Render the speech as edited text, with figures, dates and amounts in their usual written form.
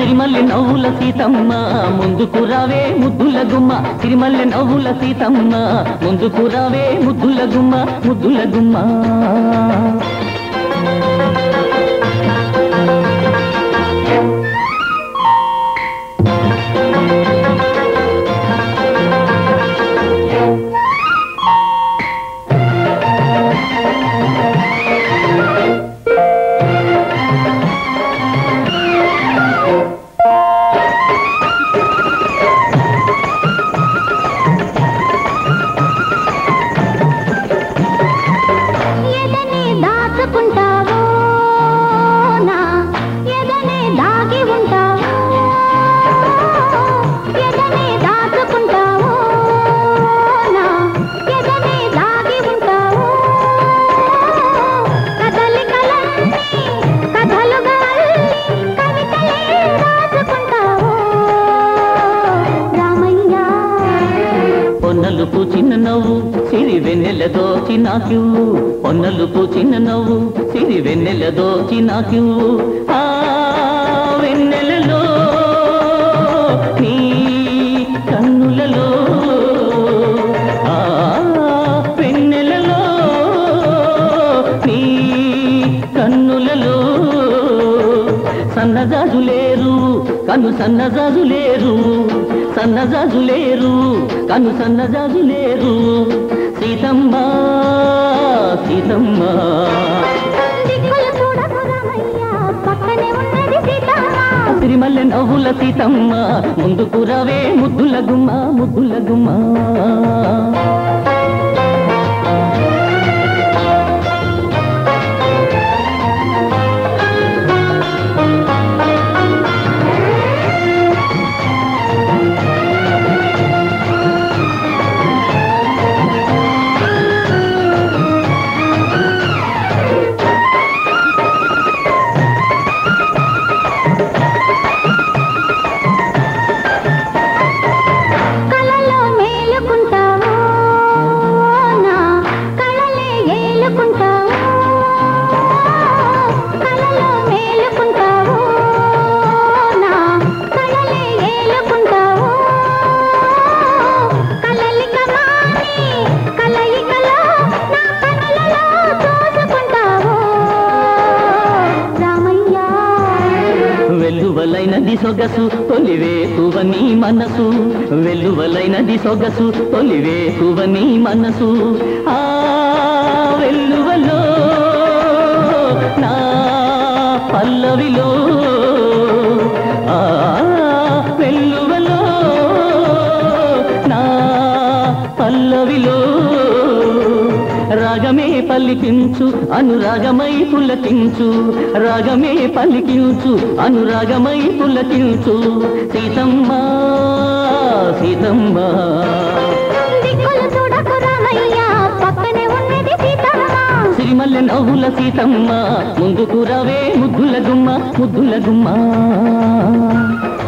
సిరిమల్లె నవ్వుల సీతమ్మ ముందుకు రావే ముద్దుల గుమ్మ సిరిమల్లె నవ్వుల సీతమ్మ ముందుకు రావే ముద్దుల గుమ్మ ముద్దుల గుమ్మ పొన్నలుపు చిన్న నవ్వు సిరి వెన్నెల దోచి నాకివ్వు పొన్నలుపు చిన్న నవ్వు సిరి వెన్నెల దోచి నాకివ్వు ఆ వెన్నెలలో నీ కన్నులలో ఆ వెన్నెలలో నీ కన్నులలో సన్నజాజులేరు కన్ను సన్నజాజులేరు సన్నజాజులేరు కన్ను సన్నజాజులేరు సీతమ్మ సీతమ్మ సిరిమల్లె నవ్వుల సీతమ్మ ముందుకు రావే ముద్దుల గుమ్మ ముద్దుల గుమ్మ వెల్లువలైనది సొగసు తొలివేకువ నీ మనసు వెల్లువలైనది సొగసు తొలివేకువ నీ మనసు ఆ వెల్లువలో నా పల్లవిలో ఆ వెల్లువలో నా పల్లవిలో రాగమే పలికించు అనురాగమై పులకించు రాగమే పలికించు అనురాగమై పులకించు సీతమ్మ సీతమ్మ సిరిమల్లె నవ్వుల సీతమ్మ ముందుకు రావే ముద్దుల గుమ్మ ముద్దుల గుమ్మ